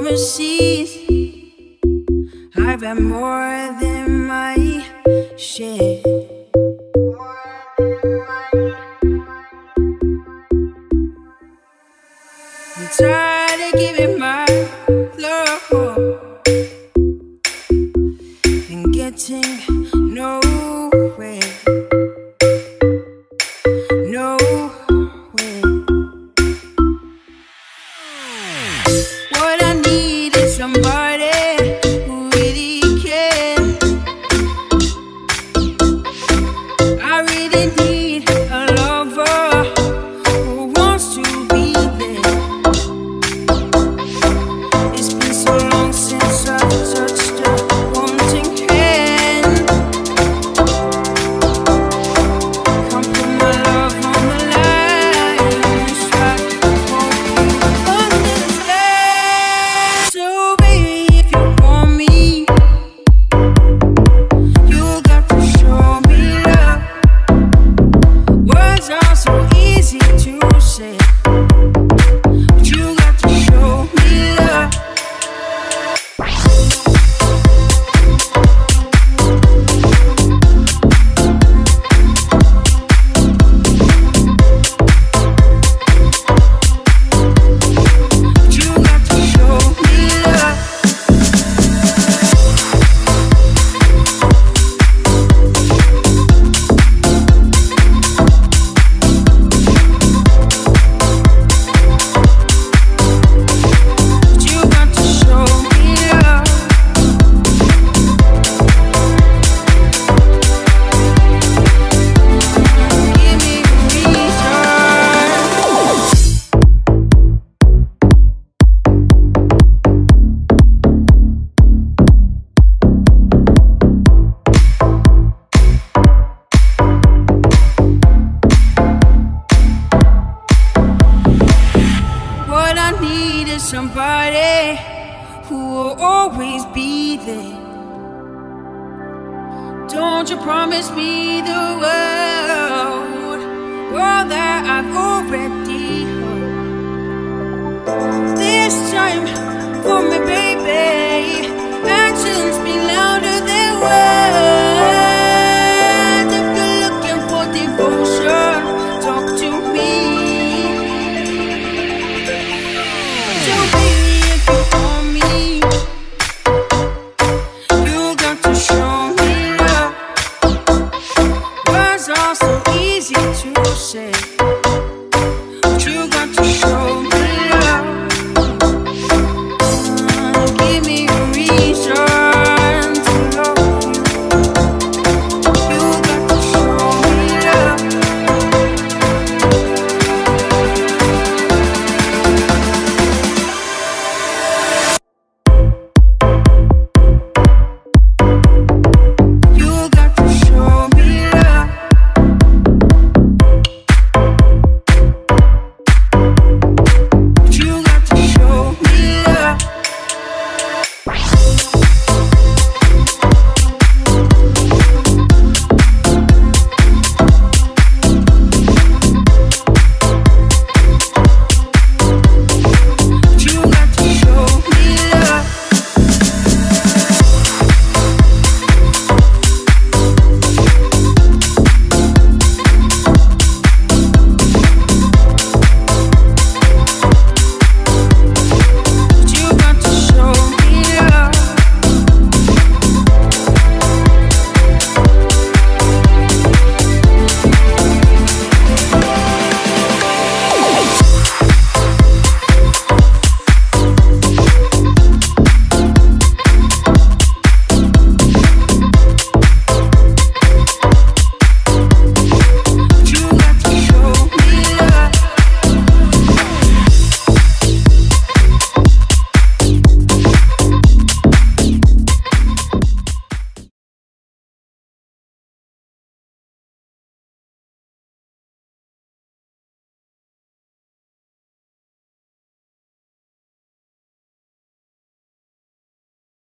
promises. I've had more than my share. I'm tired of giving my love and getting nowhere. What I need is somebody who really cares. I really need a lover who wants to be there. It's been so long since I've touched a wanting hand. Come put my love on the line and try to hold you understand. So baby, if you want me, you got to show me love. Words are so easy to say, but you got to show me love. You got to show me love. You got to show me love. Give me a reason. What I need is somebody who will always be there. Don't you promise me the world, world that I've already heard. This time for me, baby. Actions speak louder than words. If you're looking for devotion, talk to me. So baby, if you want me, you got to show me love. Words are so